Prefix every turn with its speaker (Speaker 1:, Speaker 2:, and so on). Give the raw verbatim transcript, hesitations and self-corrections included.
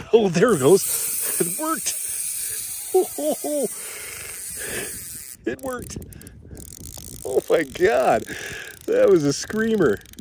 Speaker 1: Oh, there it goes. It worked. Oh, it worked. Oh my God. That was a screamer.